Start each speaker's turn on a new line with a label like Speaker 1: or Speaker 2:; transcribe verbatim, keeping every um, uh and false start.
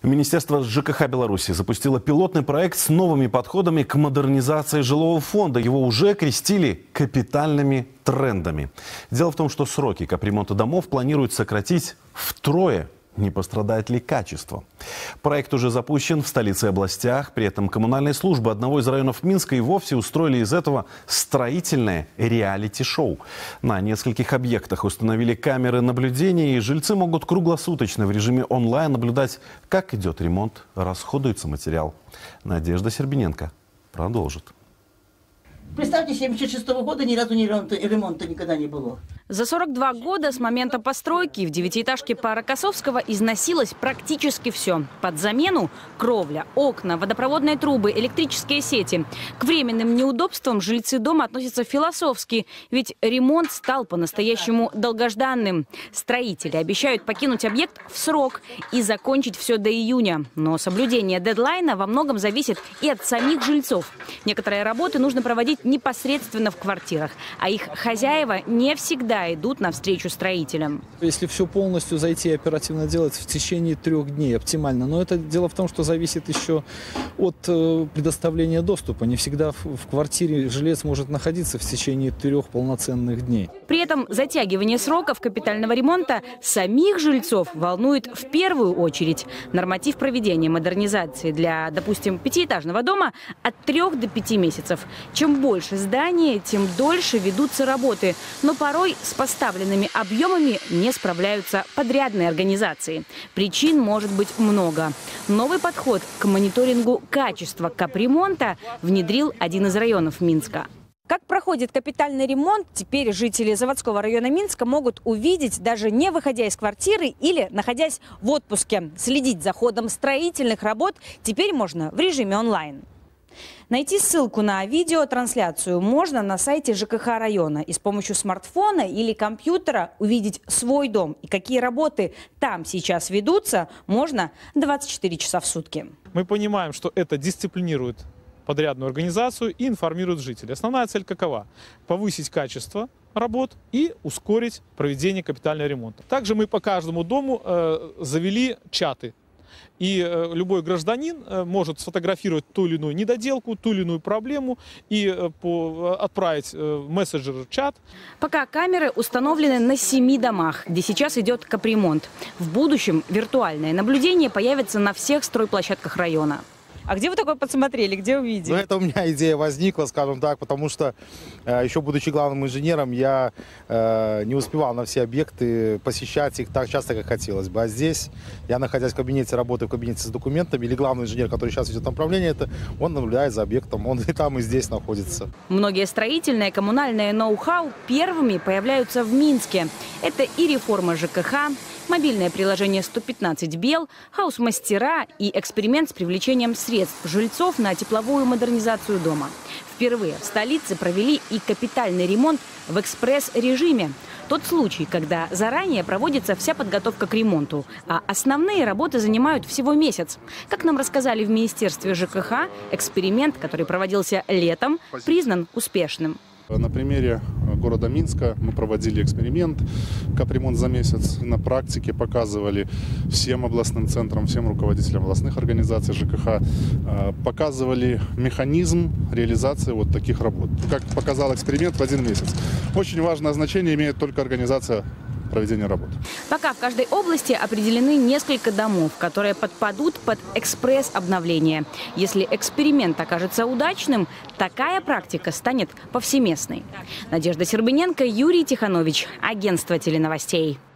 Speaker 1: Министерство ЖКХ Беларуси запустило пилотный проект с новыми подходами к модернизации жилого фонда. Его уже крестили капитальными трендами. Дело в том, что сроки капремонта домов планируют сократить втрое. Не пострадает ли качество? Проект уже запущен в столице и областях. При этом коммунальные службы одного из районов Минска и вовсе устроили из этого строительное реалити-шоу. На нескольких объектах установили камеры наблюдения, и жильцы могут круглосуточно в режиме онлайн наблюдать, как идет ремонт, расходуется материал. Надежда Сербиненко продолжит.
Speaker 2: Представьте, с семьдесят шестого года ни разу ни ремонта, ремонта никогда не было.
Speaker 3: За сорок два года с момента постройки в девятиэтажке по Рокоссовского износилось практически все. Под замену кровля, окна, водопроводные трубы, электрические сети. К временным неудобствам жильцы дома относятся философски, ведь ремонт стал по-настоящему долгожданным. Строители обещают покинуть объект в срок и закончить все до июня. Но соблюдение дедлайна во многом зависит и от самих жильцов. Некоторые работы нужно проводить непосредственно в квартирах, а их хозяева не всегда идут навстречу строителям.
Speaker 4: Если все полностью зайти и оперативно делать в течение трех дней оптимально, но это дело в том, что зависит еще от э, предоставления доступа. Не всегда в, в квартире жилец может находиться в течение трех полноценных дней.
Speaker 3: При этом затягивание сроков капитального ремонта самих жильцов волнует в первую очередь. Норматив проведения модернизации для, допустим, пятиэтажного дома от трех до пяти месяцев. Чем больше здания, тем дольше ведутся работы, но порой с поставленными объемами не справляются подрядные организации. Причин может быть много. Новый подход к мониторингу качества капремонта внедрил один из районов Минска.
Speaker 5: Как проходит капитальный ремонт, теперь жители заводского района Минска могут увидеть, даже не выходя из квартиры или находясь в отпуске. Следить за ходом строительных работ теперь можно в режиме онлайн. Найти ссылку на видеотрансляцию можно на сайте ЖКХ района и с помощью смартфона или компьютера увидеть свой дом и какие работы там сейчас ведутся можно двадцать четыре часа в сутки.
Speaker 6: Мы понимаем, что это дисциплинирует подрядную организацию и информирует жителей. Основная цель какова? Повысить качество работ и ускорить проведение капитального ремонта. Также мы по каждому дому э, завели чаты. И э, любой гражданин э, может сфотографировать ту или иную недоделку, ту или иную проблему и э, по, отправить э, в мессенджер чат.
Speaker 3: Пока камеры установлены на семи домах, где сейчас идет капремонт. В будущем виртуальное наблюдение появится на всех стройплощадках района.
Speaker 5: А где вы такое подсмотрели, где увидели?
Speaker 7: Ну, это у меня идея возникла, скажем так, потому что э, еще будучи главным инженером, я э, не успевал на все объекты посещать их так часто, как хотелось бы. А здесь я, находясь в кабинете, работаю в кабинете с документами, или главный инженер, который сейчас ведет направление, это он наблюдает за объектом, он и там, и здесь находится.
Speaker 3: Многие строительные, коммунальные ноу-хау первыми появляются в Минске. Это и реформа ЖКХ, мобильное приложение сто пятнадцать Бел, хаус-мастера и эксперимент с привлечением средств жильцов на тепловую модернизацию дома. Впервые в столице провели и капитальный ремонт в экспресс-режиме. Тот случай, когда заранее проводится вся подготовка к ремонту, а основные работы занимают всего месяц. Как нам рассказали в Министерстве ЖКХ, эксперимент, который проводился летом, признан успешным.
Speaker 8: На примере города Минска мы проводили эксперимент капремонт за месяц. На практике показывали всем областным центрам, всем руководителям областных организаций ЖКХ, показывали механизм реализации вот таких работ. Как показал эксперимент, в один месяц. Очень важное значение имеет только организация проведения работ.
Speaker 3: Пока в каждой области определены несколько домов, которые подпадут под экспресс-обновление. Если эксперимент окажется удачным, такая практика станет повсеместной. Надежда Сербиненко, Юрий Тиханович, агентство теленовостей.